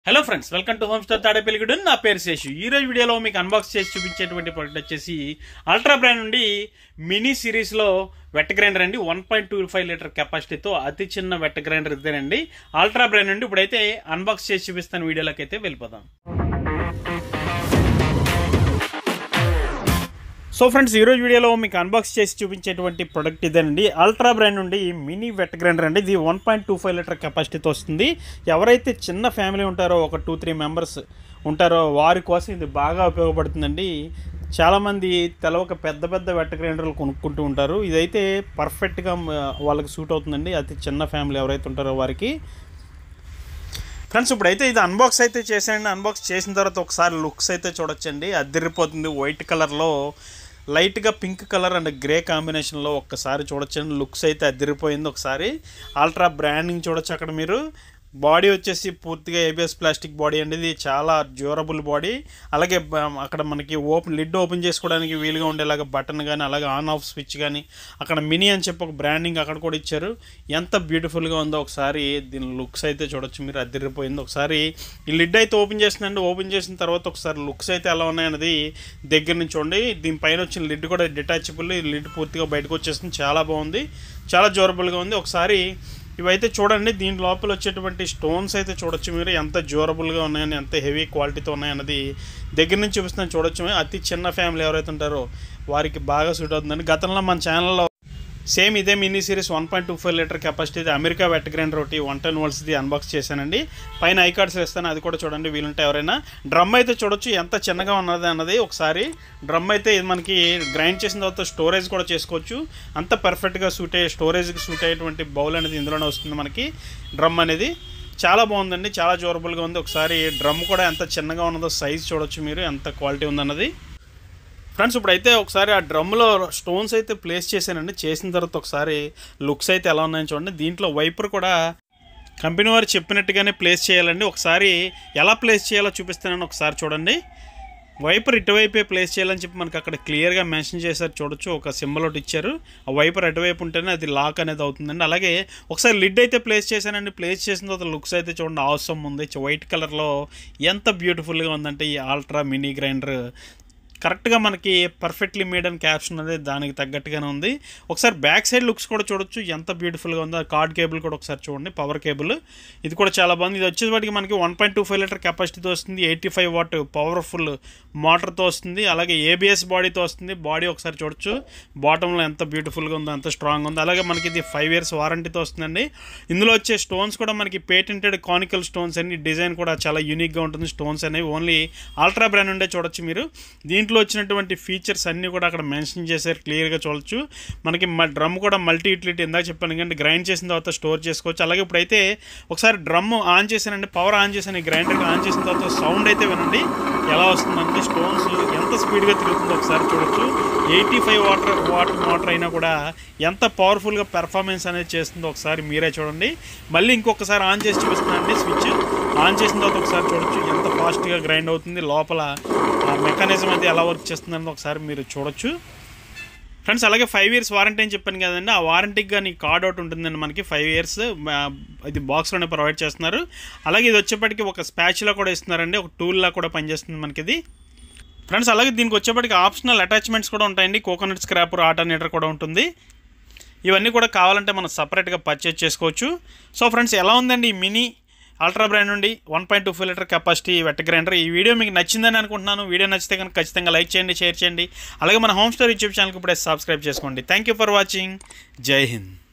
Hello friends, welcome to home store Tadepalligudem. నా పేరు శేషు. ఈ రోజు వీడియోలో మీకు అన్బాక్స్ చేసి చూపించేటువంటి ప్రోడక్ట్ వచ్చేసి అల్ట్రా బ్రాండ్ నుండి మినీ సిరీస్లో వెట్ గ్రైండర్ అండి. 1.25 లీటర్ కెపాసిటీతో అతి చిన్న వెట్ గ్రైండర్ ఇద్దరండి. అల్ట్రా బ్రాండ్ నుండి ఇప్పుడైతే అన్బాక్స్ చేసి చూపిస్తాను. వీడియోలోకి అయితే వెళ్ళిపోదాం. సో ఫ్రెండ్స్, ఈరోజు వీడియోలో మీకు అన్బాక్స్ చేసి చూపించేటువంటి ప్రొడక్ట్ ఇదేనండి. అల్ట్రా బ్రాండ్ నుండి మినీ వెట్ గ్రైండర్ అండి. ఇది 1.25 లీటర్ కెపాసిటీతో వస్తుంది. ఎవరైతే చిన్న ఫ్యామిలీ ఉంటారో, ఒక 2-3 మెంబర్స్ ఉంటారో వారి కోసం ఇది బాగా ఉపయోగపడుతుందండి. చాలామంది తెలవక పెద్ద పెద్ద వెట్ గ్రైండర్లు కొనుక్కుంటూ ఉంటారు. ఇదైతే పర్ఫెక్ట్గా వాళ్ళకి సూట్ అవుతుందండి, అతి చిన్న ఫ్యామిలీ ఎవరైతే ఉంటారో వారికి. ఫ్రెండ్స్, ఇప్పుడైతే ఇది అన్బాక్స్ అయితే చేసానండి. అన్బాక్స్ చేసిన తర్వాత ఒకసారి లుక్స్ అయితే చూడొచ్చండి. అదిరిపోతుంది. వైట్ కలర్లో లైట్గా పింక్ కలర్ అండ్ గ్రే కాంబినేషన్లో ఒక్కసారి చూడొచ్చండి. లుక్స్ అయితే అదిరిపోయింది. ఒకసారి అల్ట్రా బ్రాండింగ్ చూడొచ్చు. అక్కడ మీరు బాడీ వచ్చేసి పూర్తిగా ఏబిఎస్ ప్లాస్టిక్ బాడీ అండి. ఇది చాలా డ్యూరబుల్ బాడీ. అలాగే అక్కడ మనకి లిడ్ ఓపెన్ చేసుకోవడానికి వీలుగా ఉండేలాగా బటన్ కానీ, అలాగే ఆన్ ఆఫ్ స్విచ్ కానీ, అక్కడ మినీ అని చెప్పి ఒక బ్రాండింగ్ అక్కడ కూడా ఇచ్చారు. ఎంత బ్యూటిఫుల్గా ఉందో ఒకసారి దీని లుక్స్ అయితే చూడొచ్చు మీరు. అదిరిపోయింది. ఒకసారి ఈ లిడ్ అయితే ఓపెన్ చేసిందండి. ఓపెన్ చేసిన తర్వాత ఒకసారి లుక్స్ అయితే ఎలా ఉన్నాయన్నది దగ్గర నుంచి చూడండి. దీనిపైన వచ్చిన లిడ్ కూడా డిటాచబుల్. ఈ లిడ్ పూర్తిగా బయటకు వచ్చేస్తుంది. చాలా బాగుంది, చాలా డ్యూరబుల్గా ఉంది. ఒకసారి ఇవైతే చూడండి. దీని లోపల వచ్చేటువంటి స్టోన్స్ అయితే చూడొచ్చు మీరు, ఎంత డ్యూరబుల్గా ఉన్నాయని, ఎంత హెవీ క్వాలిటీతో ఉన్నాయన్నది దగ్గర నుంచి చూపిస్తున్నాను చూడొచ్చు. అతి చిన్న ఫ్యామిలీ ఎవరైతే ఉంటారో వారికి బాగా సూట్ అవుతుందండి. గతంలో మన ఛానల్లో సేమ్ ఇదే mini series 1.25 litre capacity America wet grinder ఒకటి 110 వోల్ట్స్ది అన్బాక్స్ చేశానండి. పైన ఐ కార్డ్స్ వేస్తాను, అది కూడా చూడండి వీలుంటే ఎవరైనా. డ్రమ్ అయితే చూడొచ్చు ఎంత చిన్నగా ఉన్నది అన్నది. ఒకసారి డ్రమ్ అయితే ఇది మనకి గ్రైండ్ చేసిన తర్వాత స్టోరేజ్ కూడా చేసుకోవచ్చు. అంత పర్ఫెక్ట్గా స్టోరేజ్కి సూట్ అయ్యేటువంటి బౌల్ అనేది ఇందులోనే వస్తుంది మనకి. డ్రమ్ అనేది చాలా బాగుందండి, చాలా డ్యూరబుల్గా ఉంది. ఒకసారి డ్రమ్ కూడా ఎంత చిన్నగా ఉన్నదో సైజ్ చూడొచ్చు మీరు, ఎంత క్వాలిటీ ఉందన్నది. ఫ్రెండ్స్, ఇప్పుడైతే ఒకసారి ఆ డ్రమ్లో స్టోన్స్ అయితే ప్లేస్ చేశానండి. చేసిన తర్వాత ఒకసారి లుక్స్ అయితే ఎలా ఉన్నాయని చూడండి. దీంట్లో వైపర్ కూడా కంపెనీ వారు చెప్పినట్టుగానే ప్లేస్ చేయాలండి. ఒకసారి ఎలా ప్లేస్ చేయాలో చూపిస్తానని ఒకసారి చూడండి. వైపర్ ఇటువైపే ప్లేస్ చేయాలని చెప్పి మనకి అక్కడ క్లియర్గా మెన్షన్ చేశారు చూడొచ్చు. ఒక సింబల్ ఒకటి ఇచ్చారు. ఆ వైపర్ అటువైపు ఉంటేనే అది లాక్ అనేది అవుతుందండి. అలాగే ఒకసారి లిడ్ అయితే ప్లేస్ చేశానండి. ప్లేస్ చేసిన తర్వాత లుక్స్ అయితే చూడండి అవసరం ఉంది. వైట్ కలర్లో ఎంత బ్యూటిఫుల్గా ఉందంటే ఈ అల్ట్రా మినీ గ్రైండర్. కరెక్ట్గా మనకి పర్ఫెక్ట్లీ మేడ్ అండ్ క్యాప్షన్ అనేది దానికి తగ్గట్టుగానే ఉంది. ఒకసారి బ్యాక్ సైడ్ లుక్స్ కూడా చూడొచ్చు ఎంత బ్యూటిఫుల్గా ఉందో. కార్డ్ కేబుల్ కూడా ఒకసారి చూడండి, పవర్ కేబుల్. ఇది కూడా చాలా బాగుంది. ఇది వచ్చేసరికి మనకి 1.25 లీటర్ కెపాసిటీతో వస్తుంది. 85 వాట్ పవర్ఫుల్ మోటార్తో వస్తుంది. అలాగే ఏబిఎస్ బాడీతో వస్తుంది. బాడీ ఒకసారి చూడొచ్చు బాటంలో ఎంత బ్యూటిఫుల్గా ఉందో, ఎంత స్ట్రాంగ్ ఉందో. అలాగే మనకి ఇది 5 years వారంటీతో వస్తుందండి. ఇందులో వచ్చే స్టోన్స్ కూడా మనకి పేటెంటెడ్ కానికల్ స్టోన్స్ అండి. డిజైన్ కూడా చాలా యూనిక్గా ఉంటుంది. స్టోన్స్ అనేవి ఓన్లీ అల్ట్రా బ్రాండ్ ఉండే చూడొచ్చు మీరు. దీంట్లో వచ్చినటువంటి ఫీచర్స్ అన్నీ కూడా అక్కడ మెన్షన్ చేశారు, క్లియర్గా చూడొచ్చు. మనకి డ్రమ్ కూడా మల్టీ యూటిలిటీ ఇందాక చెప్పాను కానీ గ్రైండ్ చేసిన తర్వాత స్టోర్ చేసుకోవచ్చు. అలాగే ఇప్పుడైతే ఒకసారి డ్రమ్ ఆన్ చేశానండి, పవర్ ఆన్ చేశాను. ఈ గ్రైండర్కి ఆన్ చేసిన తర్వాత సౌండ్ అయితే వినండి ఎలా వస్తుందంటే. స్టోన్స్ ఎంత స్పీడ్గా తిరుగుతుందో ఒకసారి చూడొచ్చు. 85 వాట్ మోటార్ అయినా కూడా ఎంత పవర్ఫుల్గా పెర్ఫార్మెన్స్ అనేది చేస్తుందో ఒకసారి మీరే చూడండి. మళ్ళీ ఇంకొకసారి ఆన్ చేసి చూపిస్తున్నానండి. స్విచ్ ఆన్ చేసిన తర్వాత ఒకసారి చూడొచ్చు ఎంత ఫాస్ట్గా గ్రైండ్ అవుతుంది. లోపల ఆ మెకానిజం అయితే ఎలా వర్క్ చేస్తుందని ఒకసారి మీరు చూడొచ్చు ఫ్రెండ్స్. అలాగే 5 years వారంటీ అని చెప్పాను కదండి. ఆ వారంటీకి కానీ కార్డ్ అవుట్ ఉంటుందండి మనకి. 5 years ఇది బాక్స్లోనే ప్రొవైడ్ చేస్తున్నారు. అలాగే ఇది వచ్చేప్పటికి ఒక స్పాచ్లా కూడా ఇస్తున్నారండి. ఒక టూల్లా కూడా పనిచేస్తుంది మనకి ఇది ఫ్రెండ్స్. అలాగే దీనికి వచ్చేప్పటికి ఆప్షనల్ అటాచ్మెంట్స్ కూడా ఉంటాయండి. కోకోనట్ స్క్రాపర్, ఆల్టర్నేటర్ కూడా ఉంటుంది. ఇవన్నీ కూడా కావాలంటే మనం సపరేట్గా పర్చేజ్ చేసుకోవచ్చు. సో ఫ్రెండ్స్, ఎలా ఉందండి ఈ మినీ అల్ట్రా బ్రాండ్ నుండి 1.25 లీటర్ కెపాసిటీ వెట్ గ్రైండర్. ఈ వీడియో మీకు నచ్చిందని అనుకుంటున్నాను. వీడియో నచ్చితే కనుక ఖచ్చితంగా లైక్ చేయండి, షేర్ చేయండి. అలాగే మన హోమ్ స్టోర్ యూట్యూబ్ ఛానల్కి ఇప్పుడే సబ్స్క్రైబ్ చేసుకోండి. Thank you for watching. జై హింద్.